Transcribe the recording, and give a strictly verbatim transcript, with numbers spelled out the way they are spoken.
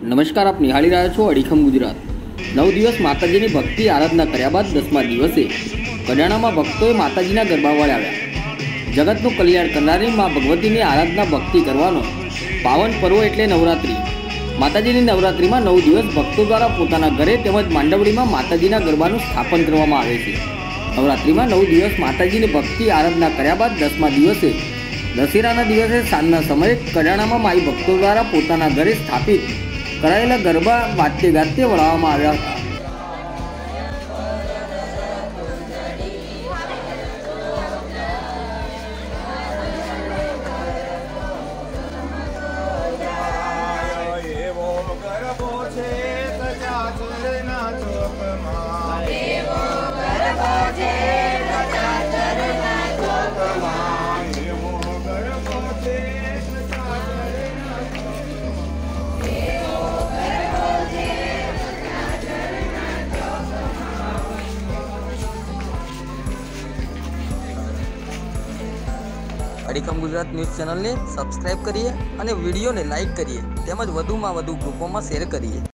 નમસ્કાર, આપ નિહાળી રહ્યા છો અડીખમ ગુજરાત। નવ દિવસ માતાજીની ભક્તિ આરાધના કર્યા બાદ દસમા દિવસે કડાણામાં ભક્તોએ માતાજીના ગરબા વળાવ્યા। જગતનું કલ્યાણ કરનારી મા ભગવતીની આરાધના ભક્તિ કરવાનો પાવન પર્વ એટલે નવરાત્રિ। માતાજીની નવરાત્રિમાં નવ દિવસ ભક્તો દ્વારા પોતાના ઘરે તેમજ માંડવડીમાં માતાજીના ગરબાનું સ્થાપન કરવામાં આવે છે। નવરાત્રિમાં નવ દિવસ માતાજીની ભક્તિ આરાધના કર્યા બાદ દસમા દિવસે દશેરાના દિવસે સાંજના સમયે કડાણામાં માઈ ભક્તો દ્વારા પોતાના ઘરે સ્થાપિત કરાયેલા ગરબા વાતે ગાતે વળાવવામાં આવ્યા હતા। અડીખમ ગુજરાત ન્યૂઝ ચેનલને સબસ્ક્રાઇબ કરીએ અને વિડીયોને લાઇક કરીએ તેમજ વધુમાં વધુ ગ્રુપોમાં શેર કરીએ।